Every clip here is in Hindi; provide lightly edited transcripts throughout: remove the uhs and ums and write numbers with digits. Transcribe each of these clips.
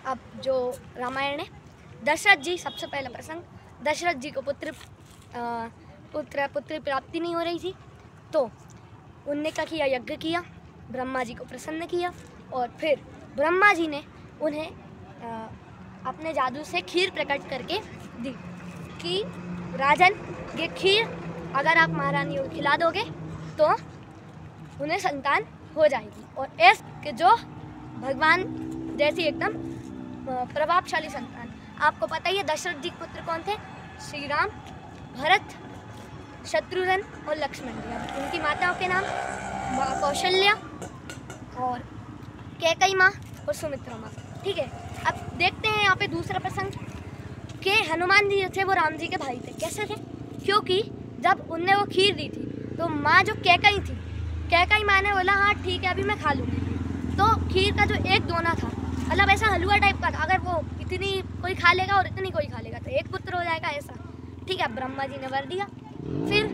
अब जो रामायण है, दशरथ जी, सबसे पहला प्रसंग, दशरथ जी को पुत्र प्राप्ति नहीं हो रही थी, तो उनने क्या किया, यज्ञ किया, ब्रह्मा जी को प्रसन्न किया और फिर ब्रह्मा जी ने उन्हें अपने जादू से खीर प्रकट करके दी कि राजन, ये खीर अगर आप महारानी को खिला दोगे तो उन्हें संतान हो जाएगी, और ऐसे जो भगवान जैसी एकदम प्रभावशाली संतान। आपको पता ही है दशरथ जी के पुत्र कौन थे, श्री राम, भरत, शत्रुघ्न और लक्ष्मण जी। उनकी माताओं के नाम कौशल्या और कैकई माँ और सुमित्रा माँ। ठीक है, अब देखते हैं यहाँ पे दूसरा प्रसंग कि हनुमान जी जो थे वो राम जी के भाई थे। कैसे थे? क्योंकि जब उनने वो खीर दी थी तो माँ जो कैकई थी, कैकई माँ ने बोला हाँ ठीक है अभी मैं खा लूँगी। तो खीर का जो एक दोना था, मतलब ऐसा हलवा टाइप का था, अगर वो इतनी कोई खा लेगा और इतनी कोई खा लेगा तो एक पुत्र हो जाएगा ऐसा। ठीक है, ब्रह्मा जी ने वर दिया। फिर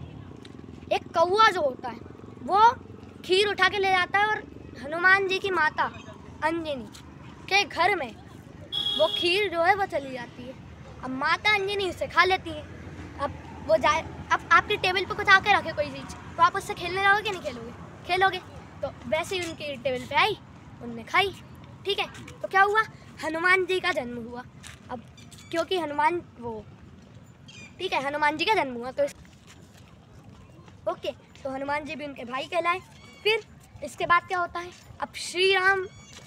एक कौआ जो होता है वो खीर उठा के ले जाता है और हनुमान जी की माता अंजनी के घर में वो खीर जो है वो चली जाती है। अब माता अंजनी उसे खा लेती है। अब वो जाए, अब आपके टेबल पे कुछ आके रखे कोई चीज़, तो आप उससे खेलने जाओगे कि नहीं खेलोगे? खेलोगे। तो वैसे ही उनके टेबल पे आई, उनने खाई। ठीक है, तो क्या हुआ, हनुमान जी का जन्म हुआ। अब क्योंकि हनुमान ठीक है, हनुमान जी का जन्म हुआ तो ओके, तो हनुमान जी भी उनके भाई कहलाए। फिर इसके बाद क्या होता है, अब श्री राम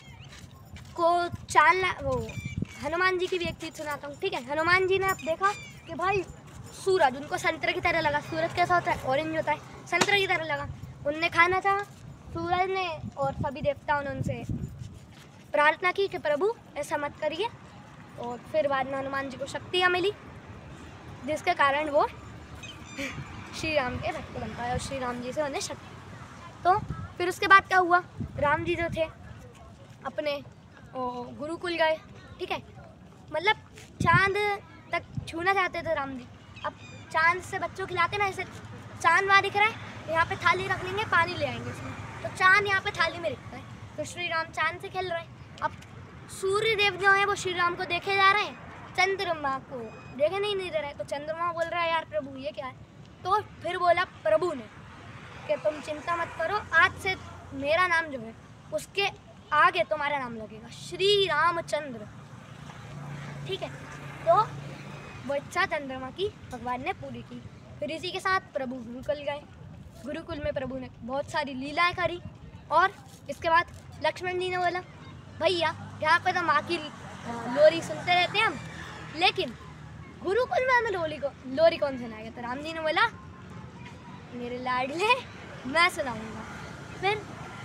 को हनुमान जी की भी एक चीज़ सुनाता हूँ। ठीक है, हनुमान जी ने अब देखा कि भाई सूरज उनको संतरे की तरह लगा। सूरज कैसा होता है? ऑरेंज होता है, संतरे की तरह लगा। उनने खाना चाहा, सूरज ने और सभी देवताओं ने उनसे प्रार्थना की कि प्रभु ऐसा मत करिए, और फिर बाद में हनुमान जी को शक्तियाँ मिली जिसके कारण वो श्री राम के भक्त बन पाए और श्री राम जी से उन्हें शक्ति। तो फिर उसके बाद क्या हुआ, राम जी जो थे अपने गुरुकुल गए। ठीक है, मतलब चांद तक छूना चाहते थे राम जी। अब चांद से बच्चों खिलाते ना, ऐसे चांद वहाँ दिख रहा है, यहाँ पे थाली रख लेंगे, पानी ले आएंगे उसमें, तो चांद यहाँ पे थाली में दिखता है। तो श्री राम चांद से खेल रहे हैं। अब सूर्य देव जो है वो श्री राम को देखे जा रहे हैं, चंद्रमा को देखे नहीं दे रहे। तो चंद्रमा बोल रहा है यार प्रभु ये क्या है? तो फिर बोला प्रभु ने कि तुम चिंता मत करो, आज से मेरा नाम जो है उसके आगे तुम्हारा नाम लगेगा, श्री रामचंद्र। ठीक है, तो वो इच्छा चंद्रमा की भगवान ने पूरी की। फिर इसी के साथ प्रभु गुरुकुल गए। गुरुकुल में प्रभु ने बहुत सारी लीलाएं करी, और इसके बाद लक्ष्मण जी ने बोला भैया यहाँ पे तो माँ की लोरी सुनते रहते हैं हम, लेकिन गुरुकुल में हमें लोरी कौन सुनाएगा? तो राम जी ने बोला मेरे लाडले मैं सुनाऊंगा। फिर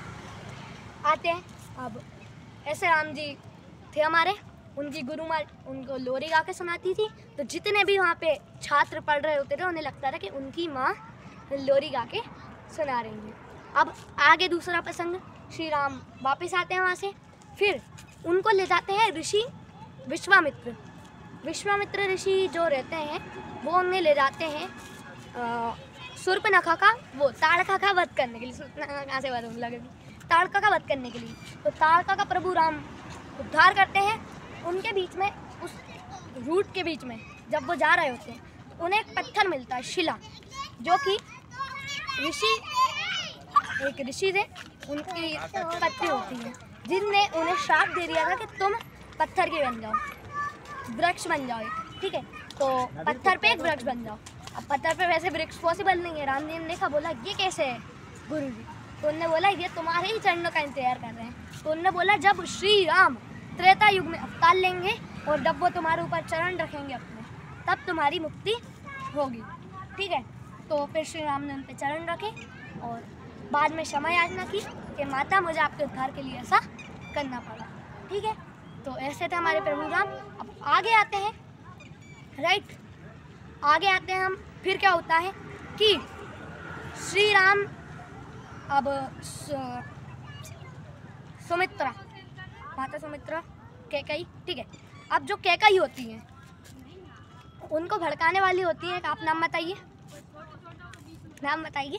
आते हैं, अब ऐसे राम जी थे हमारे, उनकी गुरु माँ उनको लोरी गा के सुनाती थी, तो जितने भी वहाँ पे छात्र पढ़ रहे होते थे उन्हें लगता था कि उनकी माँ लोरी गा के सुना रही है। अब आगे दूसरा प्रसंग, श्री राम वापस आते हैं वहाँ से, फिर उनको ले जाते हैं ऋषि विश्वामित्र। विश्वामित्र ऋषि जो रहते हैं वो उन्हें ले जाते हैं शूर्पणखा का ताड़का का वध करने के लिए। शूर्पणखा कहाँ से वध लगेगी? ताड़का का वध करने के लिए। तो ताड़का का प्रभु राम उद्धार करते हैं। उनके बीच में, उस रूट के बीच में जब वो जा रहे होते हैं तो उन्हें एक पत्थर मिलता है, शिला, जो कि एक ऋषि थे, उनकी पत्नी होती है, जिनने उन्हें श्राप दे दिया था कि तुम पत्थर के बन जाओ, वृक्ष बन जाओ। ठीक है, तो पत्थर पे एक वृक्ष बन जाओ। अब पत्थर पे वैसे वृक्ष पॉसिबल नहीं है। राम जी ने देखा, बोला ये कैसे है गुरु जी? तो उन्होंने बोला ये तुम्हारे ही चरणों का इंतजार कर रहे हैं। तो उन्होंने बोला जब श्री राम त्रेता युग में अवतार लेंगे और जब वो तुम्हारे ऊपर चरण रखेंगे अपने, तब तुम्हारी मुक्ति होगी। ठीक है, तो फिर श्री राम ने उन पर चरण रखे और बाद में क्षमा याचना की कि माता मुझे आपके उद्धार के लिए ऐसा करना पड़ा। ठीक है, तो ऐसे थे हमारे प्रभु राम। अब आगे आते हैं, राइट, आगे आते हैं हम। फिर क्या होता है कि श्री राम अब सुमित्रा, माता सुमित्रा, कैकई। ठीक है, अब जो कैकई होती हैं उनको भड़काने वाली होती है, आप नाम बताइए, नाम बताइए।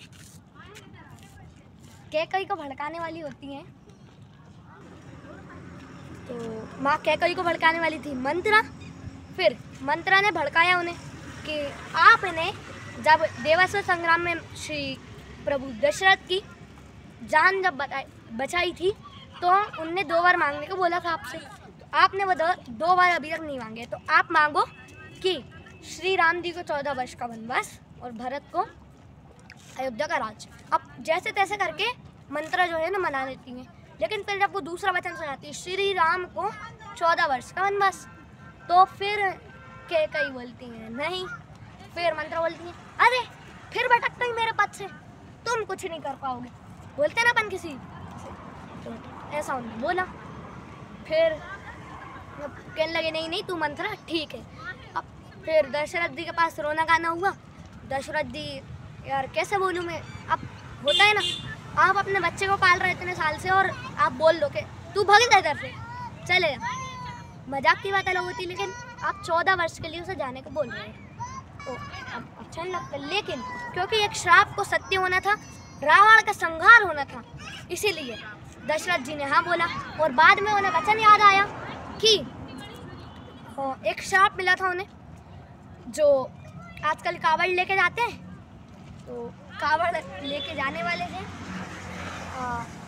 कैकई को भड़काने वाली होती हैं तो माँ कैकेयी को भड़काने वाली थी मंत्रा। फिर मंत्रा ने भड़काया उन्हें कि आपने जब देवासुर संग्राम में श्री प्रभु दशरथ की जान जब बचाई थी तो उनने 2 बार मांगने को बोला था आपसे, तो आपने वो 2 बार अभी तक नहीं मांगे। तो आप मांगो कि श्री राम जी को 14 वर्ष का वनवास और भरत को अयोध्या का राज्य। अब जैसे तैसे करके मंत्रा जो है ना मना लेती हैं, लेकिन फिर जब वो दूसरा वचन सुनाती है श्री राम को 14 वर्ष का वनवास, तो फिर कैकेयी बोलती हैं नहीं। फिर मंत्रा बोलती है अरे फिर भटक गई मेरे पद से, तुम कुछ नहीं कर पाओगे, बोलते ना अपन किसी से, तो ऐसा उन्होंने बोला। फिर कहने लगे नहीं नहीं तू मंत्रा ठीक है। अब फिर दशरथ जी के पास रोना गाना हुआ। दशरथ जी यार कैसे बोलूँ मैं, अब होता है ना आप अपने बच्चे को पाल रहे इतने साल से और आप बोल दो कि तू भाग जा इधर से चले जा, मजाक की बात अलग होती, लेकिन आप 14 वर्ष के लिए उसे जाने को बोल रहे हैं तो अब अच्छा नहीं लगता। लेकिन क्योंकि एक श्राप को सत्य होना था, रावण का संहार होना था, इसीलिए दशरथ जी ने हाँ बोला। और बाद में उन्हें वचन याद आया कि एक श्राप मिला था उन्हें, जो आजकल कावड़ लेके जाते हैं, तो कावड़ लेके जाने वाले थे